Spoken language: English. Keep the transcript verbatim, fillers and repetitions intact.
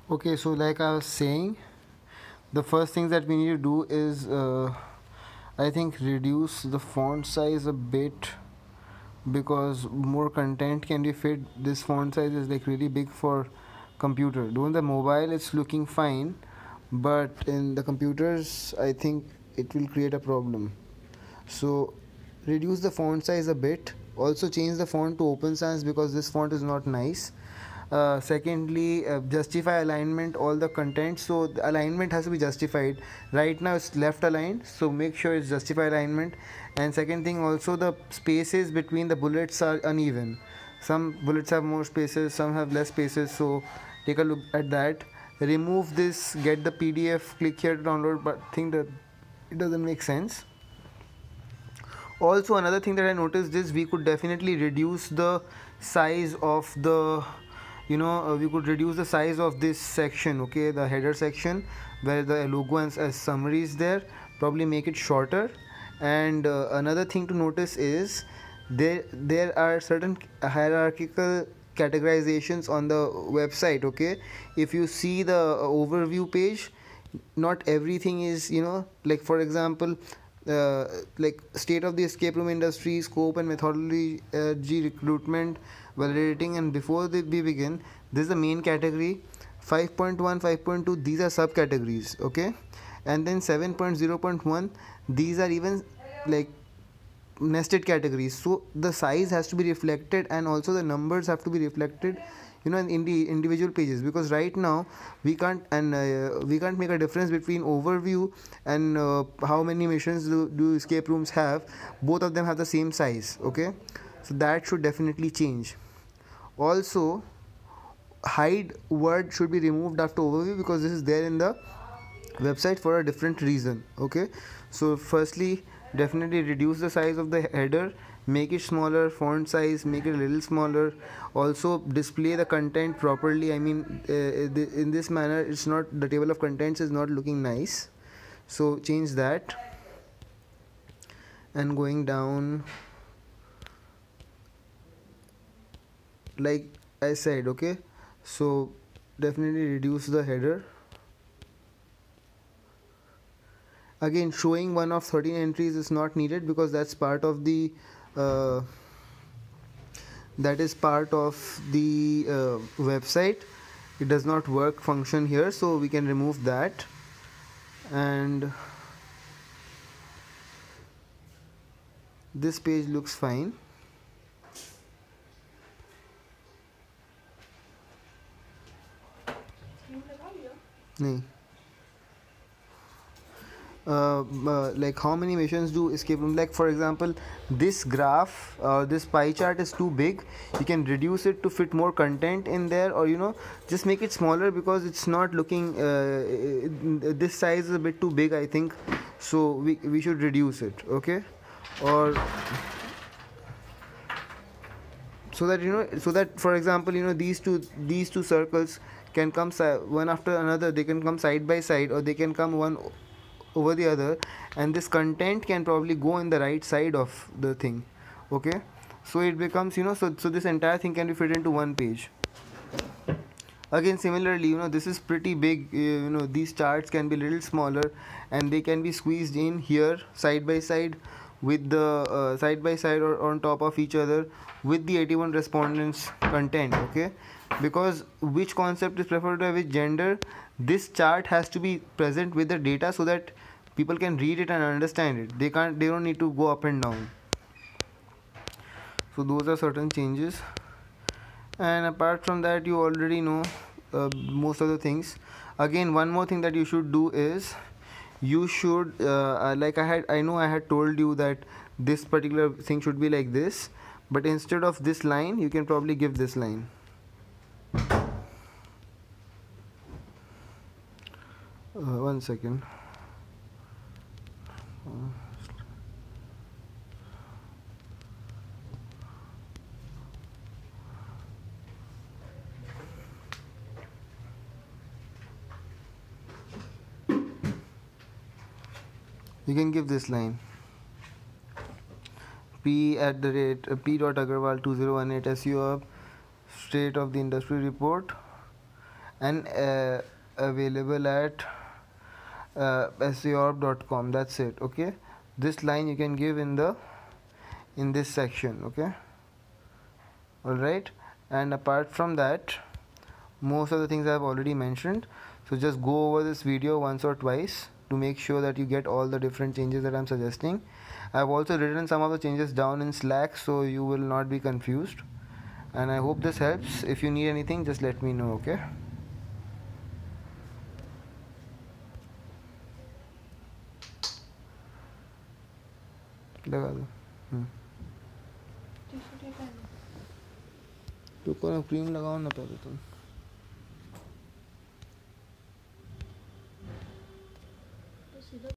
Okay, so like I was saying, the first thing that we need to do is uh, I think reduce the font size a bit, because more content can be fit. This font size is like really big for computer. Doing the mobile it's looking fine, but in the computers I think it will create a problem. So reduce the font size a bit. Also change the font to open sans, because this font is not nice. Uh, secondly, uh, justify alignment all the content. So the alignment has to be justified. Right now it's left aligned, so make sure it's justify alignment. And second thing, also the spaces between the bullets are uneven. Some bullets have more spaces, some have less spaces, so take a look at that. Remove this, get the PDF, click here to download, but think that it doesn't make sense. Also another thing that I noticed is we could definitely reduce the size of the, you know uh, we could reduce the size of this section, okay, the header section where the logo and as summary is there. Probably make it shorter. And uh, another thing to notice is there there are certain hierarchical categorizations on the website, okay. If you see the overview page, not everything is, you know like for example, uh, like state of the escape room industry, scope and methodology, uh, G recruitment, validating, and before the, we begin, this is the main category. five point one, five point two, these are subcategories, okay. And then seven point zero point one, these are even like nested categories. So the size has to be reflected, and also the numbers have to be reflected, you know in the individual pages, because right now we can't, and uh, we can't make a difference between overview and uh, how many missions do, do escape rooms have. Both of them have the same size, okay. So that should definitely change. Also, hide word should be removed after overview, because this is there in the website for a different reason, okay. So firstly, definitely reduce the size of the header, make it smaller. Font size, make it a little smaller. Also display the content properly. I mean, uh, in this manner it's not, the table of contents is not looking nice, so change that. And going down, like I said, okay, so definitely reduce the header. Again, showing one of thirteen entries is not needed, because that's part of the uh, that is part of the uh, website. It does not work function here, so we can remove that. And this page looks fine. नहीं. Uh, uh, like how many missions do escape room, like for example, this graph, uh, this pie chart is too big. You can reduce it to fit more content in there, or you know just make it smaller, because it's not looking, uh, this size is a bit too big, I think. So we, we should reduce it, okay. Or so that, you know so that for example, you know these two these two circles can come si- one after another. They can come side by side, or they can come one over the other, and this content can probably go in the right side of the thing, okay. So it becomes, you know so, so this entire thing can be fit into one page. Again, similarly, you know this is pretty big. Uh, you know these charts can be a little smaller, and they can be squeezed in here side by side, with the uh, side by side or on top of each other, with the eighty-one respondents content, okay. Because which concept is preferred by which gender, this chart has to be present with the data, so that people can read it and understand it. They can't, they don't need to go up and down. So those are certain changes. And apart from that, you already know uh, most of the things. Again, one more thing that you should do is, you should uh, uh, like i had i know I had told you that this particular thing should be like this, but instead of this line, you can probably give this line. Uh, one second. Uh, you can give this line: p at the rate uh, p dot agarwal two zero one eight S U up, state of the industry report. and uh, available at uh, s e orb dot com. That's it. Okay, this line you can give in the in this section. Okay, all right. And apart from that, most of the things I've already mentioned, so just go over this video once or twice to make sure that you get all the different changes that I'm suggesting. I've also written some of the changes down in Slack so you will not be confused, and I hope this helps. If you need anything, just let me know. Okay, लगा दो. हम्म तो कौन cream लगाओ ना पहले तुम.